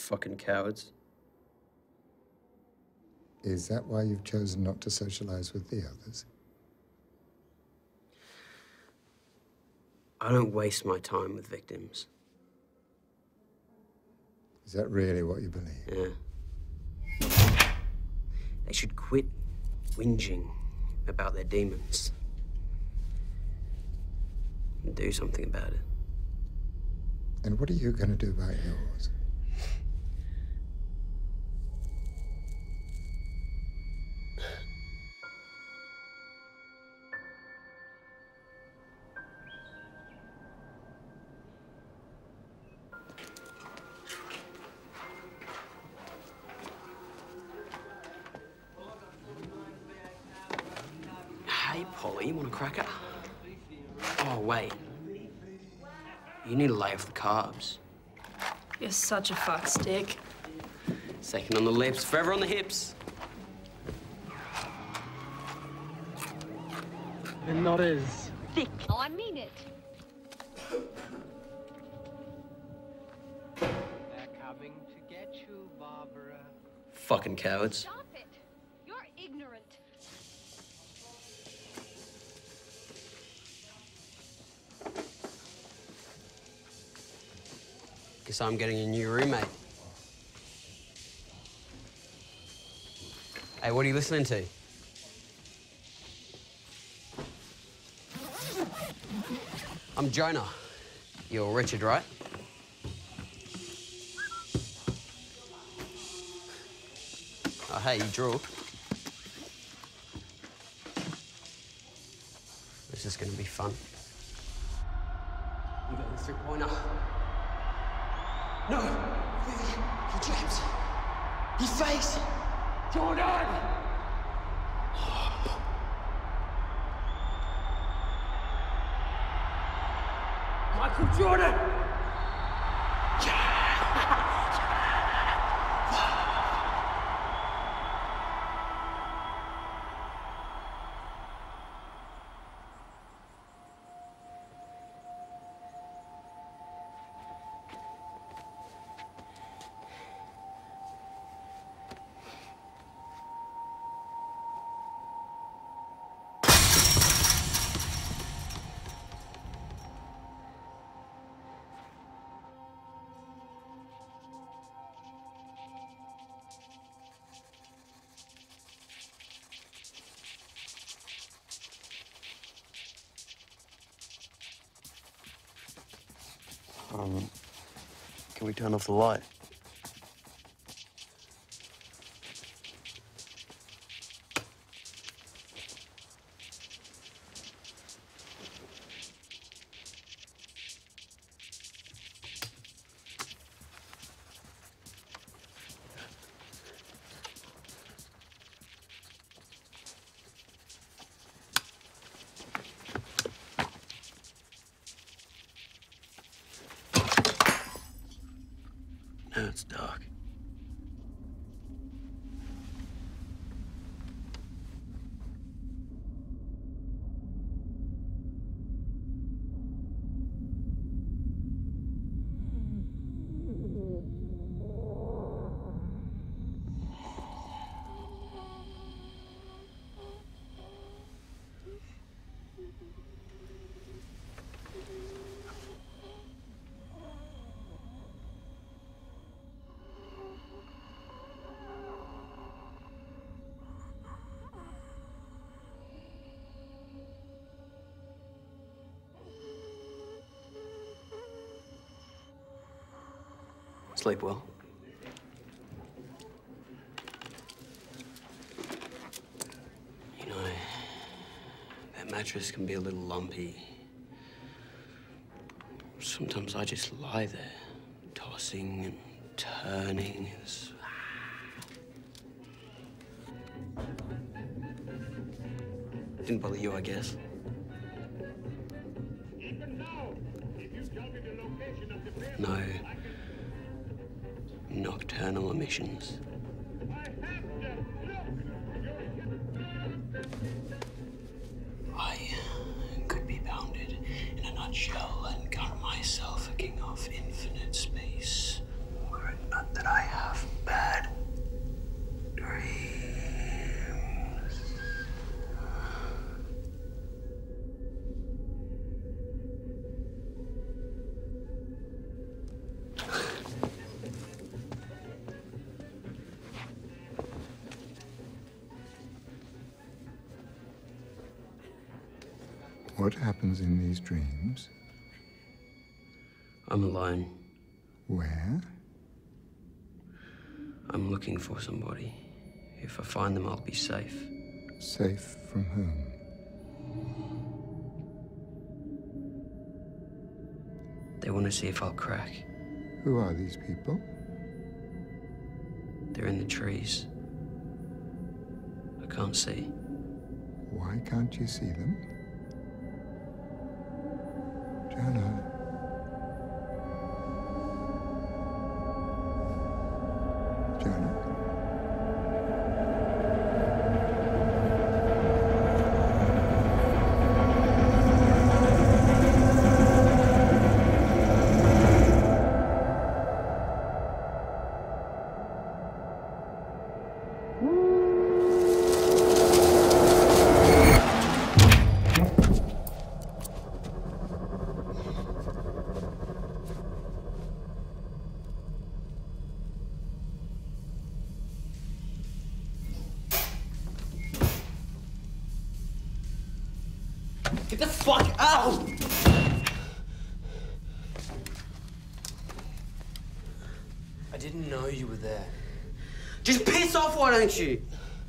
Fucking cowards. Is that why you've chosen not to socialize with the others? I don't waste my time with victims. Is that really what you believe? Yeah. They should quit whinging about their demons and do something about it. And what are you going to do about yours? Hey, Polly, you want a cracker? Oh, wait. You need to lay off the carbs. You're such a fuckstick. Second on the lips, forever on the hips. They're not as thick. Oh, I mean it. They're coming to get you, Barbara. Fucking cowards. Stop it. You're ignorant. Guess I'm getting a new roommate. Hey, what are you listening to? I'm Jonah. You're Richard, right? Oh, hey, you drew. This is gonna be fun. You got the three-pointer. No! He trapped. He fakes. Jordan! Michael Jordan! Can we turn off the light? Now it's dark. Sleep well. You know, that mattress can be a little lumpy. Sometimes I just lie there, tossing and turning. Didn't bother you, I guess. No nocturnal emissions. I could be bounded in a nutshell and count myself a king of infinite space. Were it that I have bad dreams. What happens in these dreams? I'm alone. Where? I'm looking for somebody. If I find them, I'll be safe. Safe from whom? They want to see if I'll crack. Who are these people? They're in the trees. I can't see. Why can't you see them? Jonah. Jonah. Get the fuck out! I didn't know you were there. Just piss off, why don't you?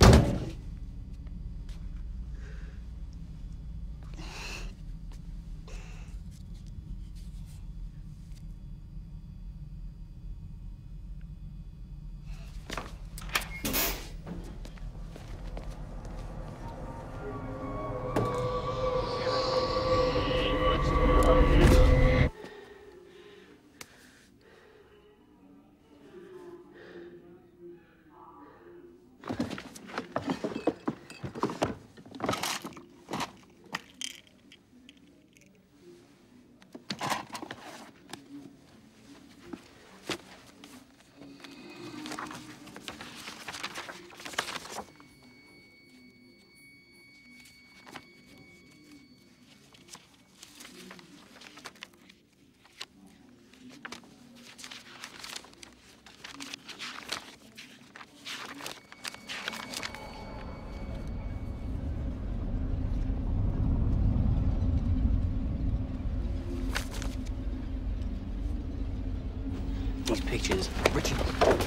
These pictures, Richard.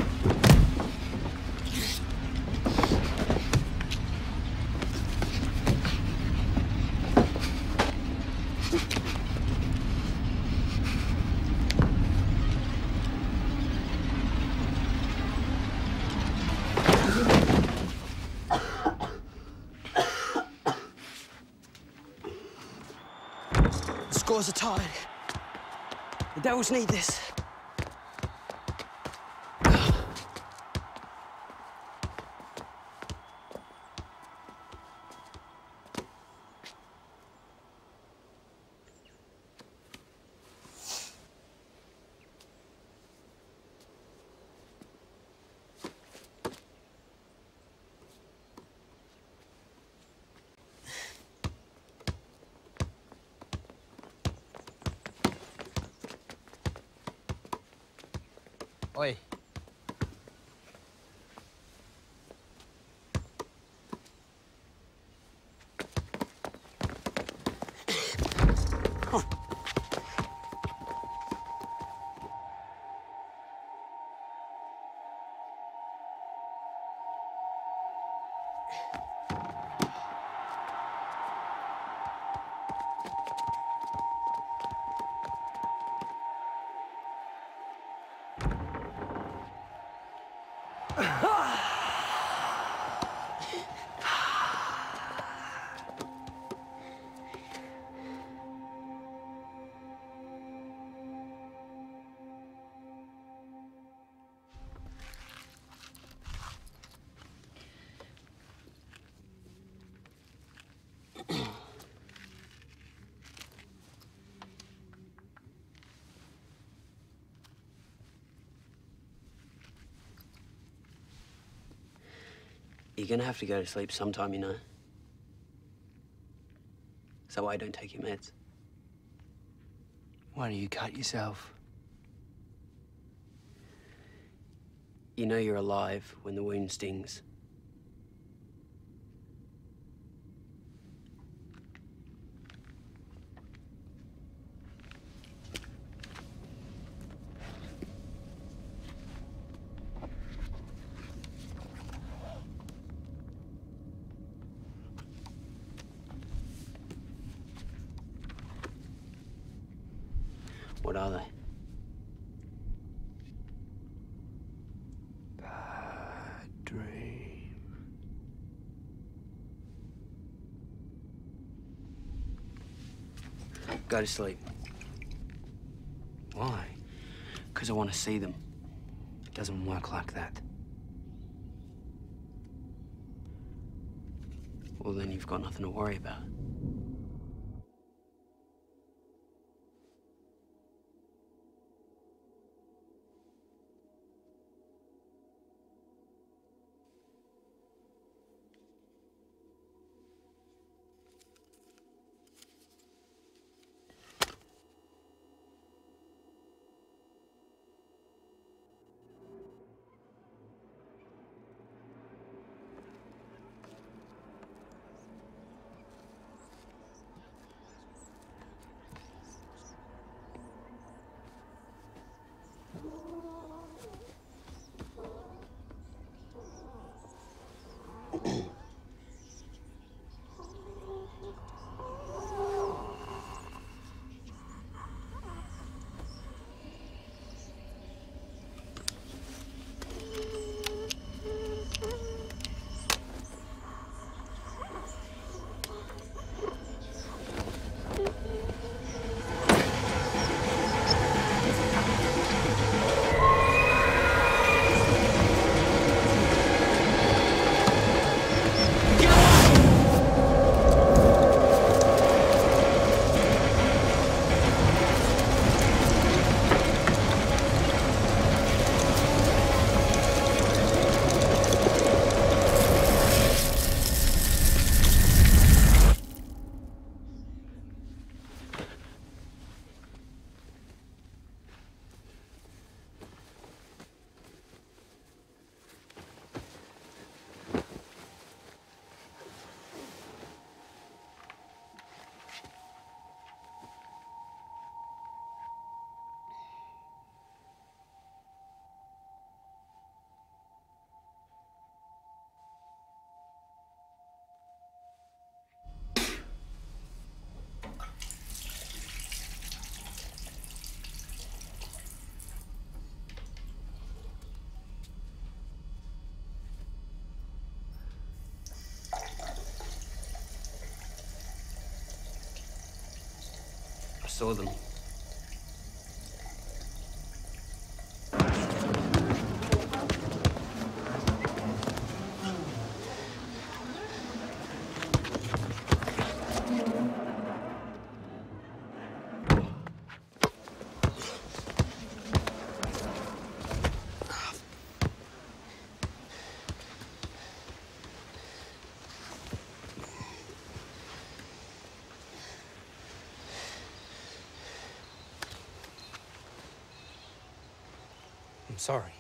The scores are tied. The Devils need this. Oi. You're gonna have to go to sleep sometime, you know. Is that why you don't take your meds? Why do you cut yourself? You know you're alive when the wound stings. What are they? Bad dream. Go to sleep. Why? Because I want to see them. It doesn't work like that. Well, then you've got nothing to worry about. I saw them. I'm sorry.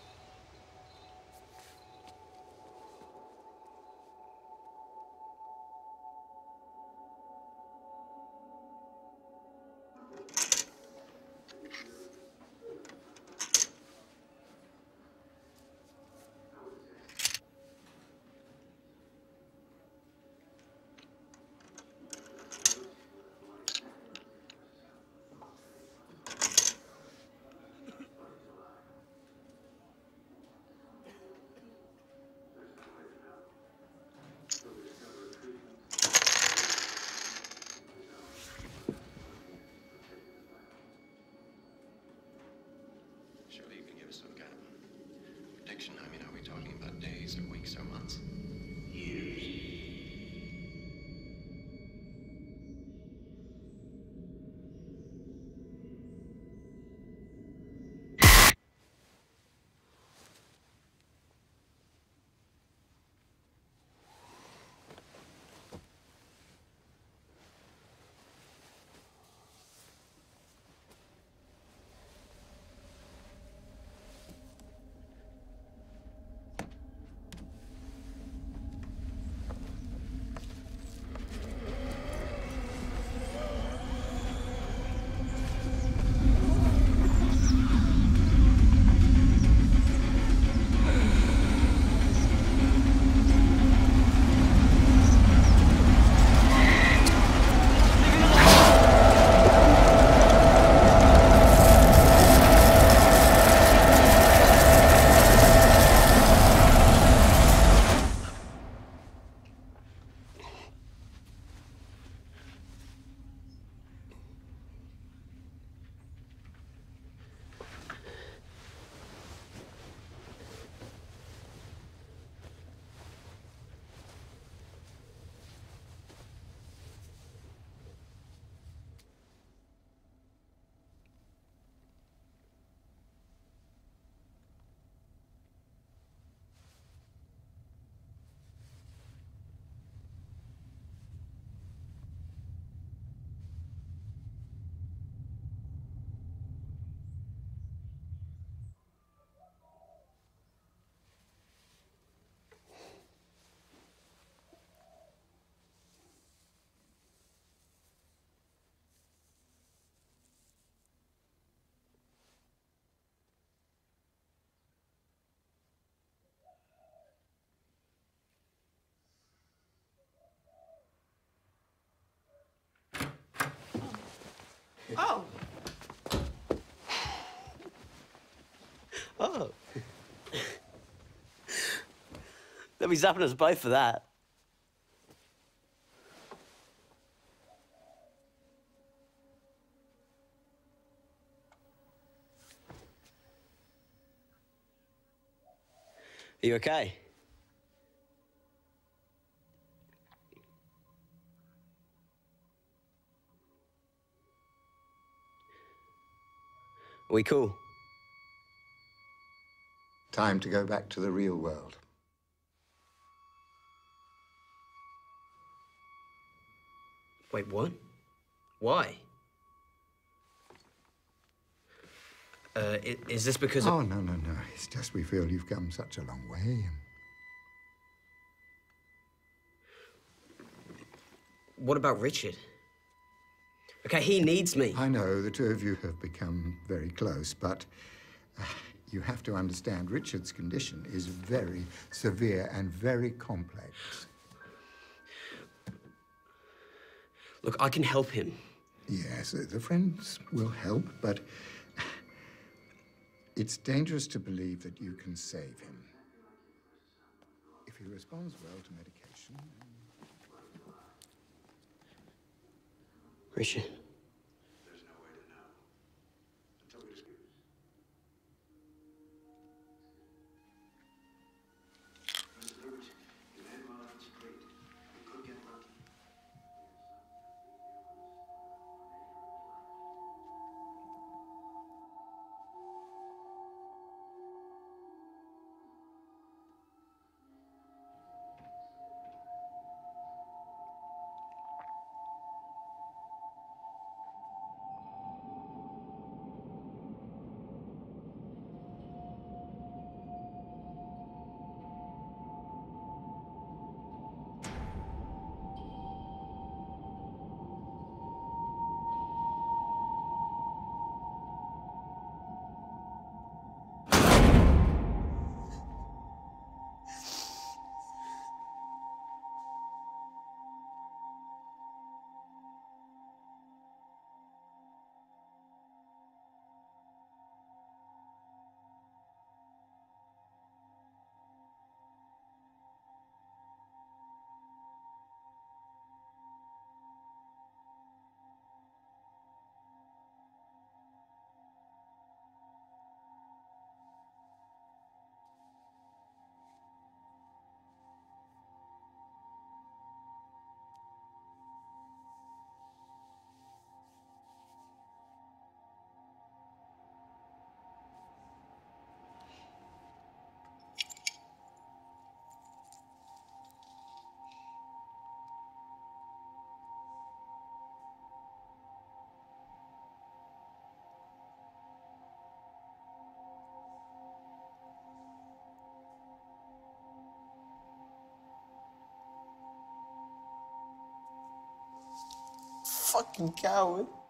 Surely you can give us some kind of prediction. I mean, are we talking about days or weeks or months? Years. Oh. Oh. They'll be zapping us both for that. Are you okay? Are we cool? Time to go back to the real world. Wait, what? Why? Is this because of... Oh, no. It's just we feel you've come such a long way. What about Richard? Okay, he needs me. I know the two of you have become very close, but you have to understand Richard's condition is very severe and very complex. Look, I can help him. Yes, the friends will help, but it's dangerous to believe that you can save him. If he responds well to medication... Richard. There's no way to know. Until we just... You had Molloy straight. You could get lucky. Fucking coward.